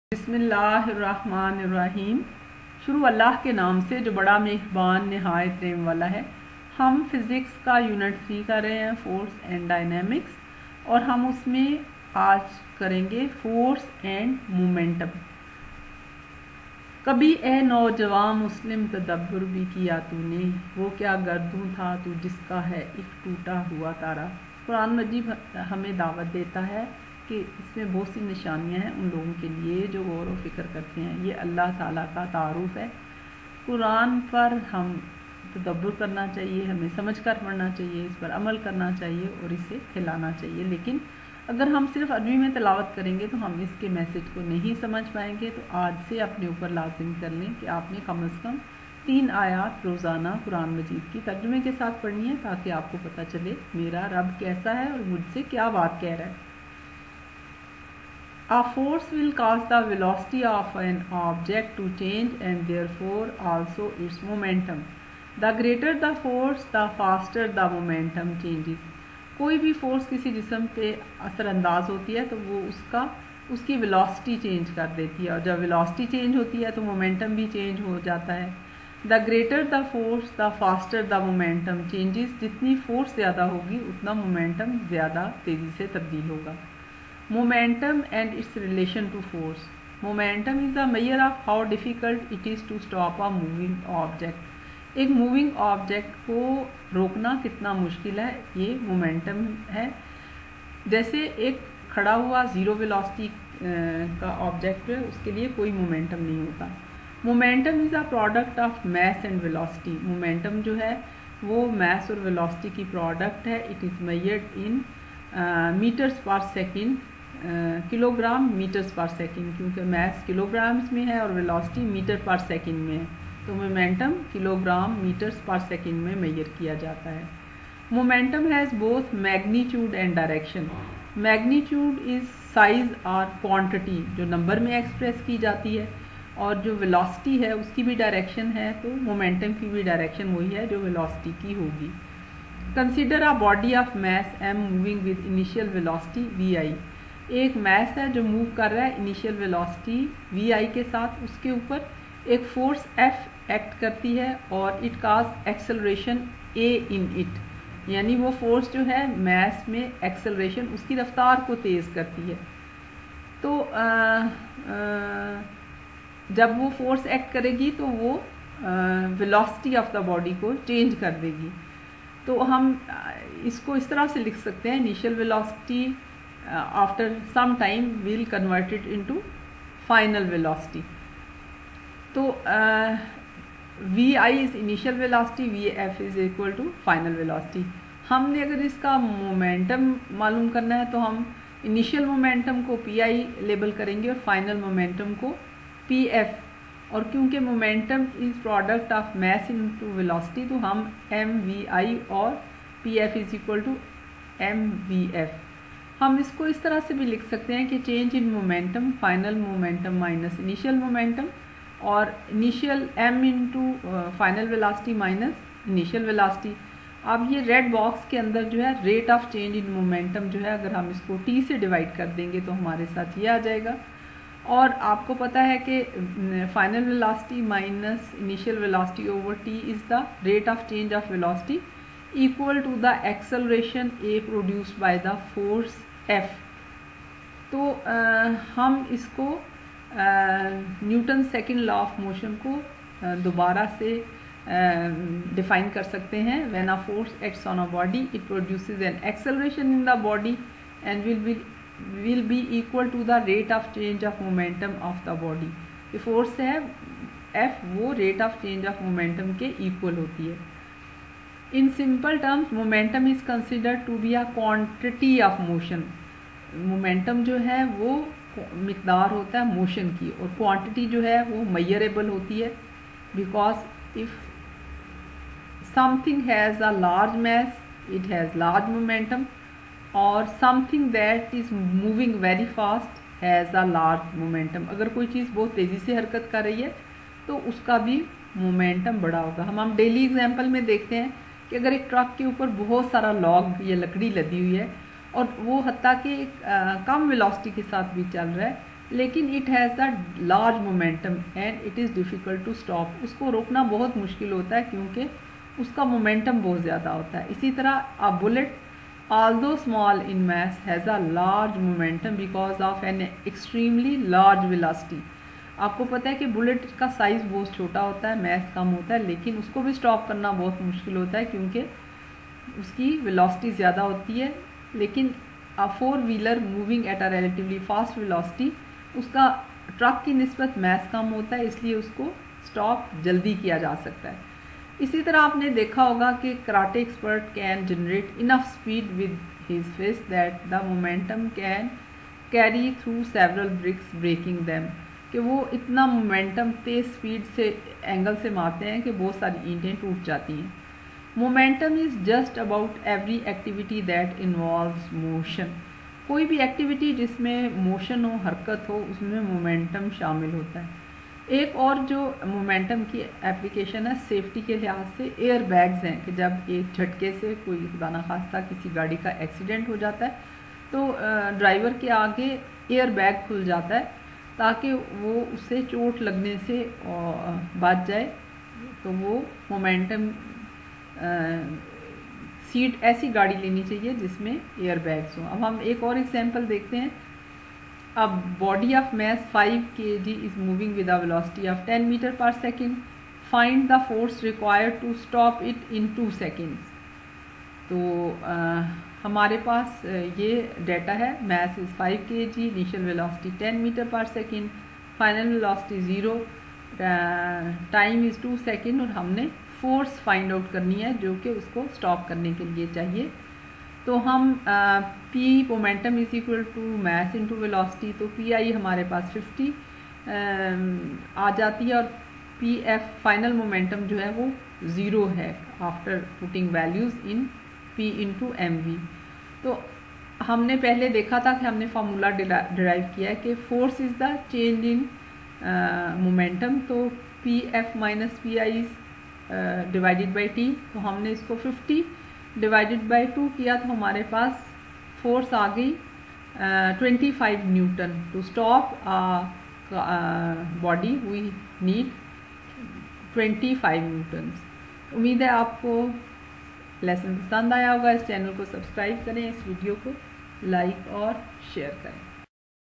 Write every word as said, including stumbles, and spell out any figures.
बिस्मिल्लाहिर्रहमानिर्रहीम। शुरू अल्लाह के नाम से जो बड़ा मेहरबान नहायत रहम वाला है। हम फिज़िक्स का यूनिट थ्री कर रहे हैं, फोर्स एंड डायनेमिक्स, और हम उसमें आज करेंगे फोर्स एंड मोमेंटम। कभी ए नौजवान मुस्लिम तदब्बुर भी किया तूने, वो क्या गर्दू था तू जिसका है एक टूटा हुआ तारा। कुरान मजीद हमें दावत देता है कि इसमें बहुत सी निशानियां हैं उन लोगों के लिए जो गौर व फिक्र करते हैं। ये अल्लाह ताला का तारुफ है। कुरान पर हम तदब्बुर करना चाहिए, हमें समझ कर पढ़ना चाहिए, इस पर अमल करना चाहिए और इसे फैलाना चाहिए। लेकिन अगर हम सिर्फ अरबी में तिलावत करेंगे तो हम इसके मैसेज को नहीं समझ पाएंगे। तो आज से अपने ऊपर लाजिम कर लें कि आपने कम अज़ कम तीन आयात रोज़ाना कुरान मजीद की तर्जुमे के साथ पढ़नी है, ताकि आपको पता चले मेरा रब कैसा है और मुझसे क्या बात कह रहा है। A force will cause the velocity of an object to change and therefore also its momentum. The greater the force, the faster the momentum changes. कोई भी फोर्स किसी जिस्म पे असरअंदाज होती है तो वो उसका उसकी वेलोसिटी चेंज कर देती है, और जब वेलोसिटी चेंज होती है तो मोमेंटम भी चेंज हो जाता है। The greater the force the faster the momentum changes. जितनी फोर्स ज़्यादा होगी उतना मोमेंटम ज़्यादा तेज़ी से तब्दील होगा। Momentum and its relation to force. Momentum is the measure of how difficult it is to stop a moving object. एक मूविंग ऑब्जेक्ट को रोकना कितना मुश्किल है, ये मोमेंटम है। जैसे एक खड़ा हुआ ज़ीरो वेलोसिटी का ऑब्जेक्ट है, उसके लिए कोई मोमेंटम नहीं होता। Momentum is a product of mass and velocity. Momentum जो है वो मैस और वेलोसिटी की प्रोडक्ट है। It is measured in meters per second, kilogram meters per second, क्योंकि मैस किलोग्राम्स में है और वेलोसिटी मीटर पर सेकेंड में है, तो momentum kilogram meters per second में मेजर किया जाता है। Momentum has both magnitude and direction. Magnitude is size और क्वांटिटी जो नंबर में एक्सप्रेस की जाती है, और जो वेलोसिटी है उसकी भी डायरेक्शन है, तो मोमेंटम की भी डायरेक्शन वही है जो वेलोसिटी की होगी। Consider a body of mass M moving with initial velocity V I. एक मैस है जो मूव कर रहा है इनिशियल वेलोसिटी वी आई के साथ, उसके ऊपर एक फोर्स एफ एक्ट करती है और it cause acceleration A in it, यानी वो फोर्स जो है मैस में एक्सेलरेशन उसकी रफ्तार को तेज़ करती है। तो आ, आ, जब वो फोर्स एक्ट करेगी तो वो वेलोसिटी ऑफ द बॉडी को चेंज कर देगी। तो हम इसको इस तरह से लिख सकते हैं, initial velocity after some time will converted into final velocity. तो V I is initial velocity, V F is equal to final velocity. हमने अगर इसका मोमेंटम मालूम करना है तो हम इनिशियल मोमेंटम को पी आई लेबल करेंगे और फाइनल मोमेंटम को पी एफ, और क्योंकि momentum is product of mass into velocity तो हम एम वी आई और P F is equal to M we F. हम इसको इस तरह से भी लिख सकते हैं कि change in momentum final momentum minus initial momentum, और initial M into final velocity minus initial velocity. अब ये रेड बॉक्स के अंदर जो है rate of change in momentum जो है, अगर हम इसको टी से डिवाइड कर देंगे तो हमारे साथ ये आ जाएगा। और आपको पता है कि final velocity minus initial velocity over T is the rate of change of velocity equal to the acceleration A produced by the force F. तो आ, हम इसको Newton second law of motion को दोबारा से डिफाइन कर सकते हैं। When a force acts on a body it produces an acceleration in the body and will be will be equal to the rate of change of momentum of the body। ये force है F, वो rate of change of momentum के equal होती है। In simple terms momentum is considered to be a quantity of motion। momentum जो है वो मिकदार होता है मोशन की, और quantity जो है वो measurable होती है, because if something has a large mass it has large momentum, और something that is moving very fast has a large momentum. अगर कोई चीज़ बहुत तेज़ी से हरकत कर रही है तो उसका भी मोमेंटम बड़ा होगा। हम हम डेली एग्जांपल में देखते हैं कि अगर एक ट्रक के ऊपर बहुत सारा लॉग या लकड़ी लदी हुई है और वो हत्ता कि कम वेलोसिटी के साथ भी चल रहा है, लेकिन it has a large momentum and it is difficult to stop. उसको रोकना बहुत मुश्किल होता है क्योंकि उसका मोमेंटम बहुत ज़्यादा होता है। इसी तरह a bullet although small in mass has a large momentum because of an extremely large velocity। आपको पता है कि बुलेट का साइज़ बहुत छोटा होता है, मैस कम होता है, लेकिन उसको भी स्टॉप करना बहुत मुश्किल होता है क्योंकि उसकी वेलोसिटी ज़्यादा होती है। लेकिन a four wheeler moving at a relatively fast velocity, उसका ट्रक की निस्बत मैस कम होता है, इसलिए उसको स्टॉप जल्दी किया जा सकता है। इसी तरह आपने देखा होगा कि karate expert can generate enough speed with his fist that the momentum can carry through several bricks breaking them, कि वो इतना मोमेंटम तेज स्पीड से एंगल से मारते हैं कि बहुत सारी ईंटें टूट जाती हैं। Momentum is just about every activity that involves motion. कोई भी एक्टिविटी जिसमें मोशन हो, हरकत हो, उसमें मोमेंटम शामिल होता है। एक और जो मोमेंटम की एप्लीकेशन है सेफ्टी के लिहाज से, एयर बैग्स हैं कि जब एक झटके से कोई खुदा न खास्ता किसी गाड़ी का एक्सीडेंट हो जाता है तो ड्राइवर के आगे एयर बैग खुल जाता है ताकि वो उससे चोट लगने से बच जाए। तो वो मोमेंटम सीट ऐसी गाड़ी लेनी चाहिए जिसमें एयर बैग्स हों। अब हम एक और एग्जांपल देखते हैं। A body of mass five kilograms is moving with a velocity of ten meter per second. Find the force required to stop it in two seconds. तो आ, हमारे पास ये डेटा है। mass is five kilograms, initial velocity ten meter per second, final velocity zero, time is two second और हमने force find out करनी है जो कि उसको stop करने के लिए चाहिए। तो हम P momentum is equal to mass into velocity, तो पी आई हमारे पास फिफ्टी आ जाती है और पी एफ फाइनल मोमेंटम जो है वो ज़ीरो है after putting values in P into M V. तो हमने पहले देखा था कि हमने फार्मूला डिराइव किया है कि force is the change in momentum, तो P F minus P I divided by T. तो हमने इसको फिफ्टी डिवाइडेड बाई टू किया तो हमारे पास फोर्स आ गई twenty five newton. To stop body we need twenty five newtons. उम्मीद है आपको लेसन पसंद आया होगा। इस चैनल को सब्सक्राइब करें, इस वीडियो को लाइक और शेयर करें।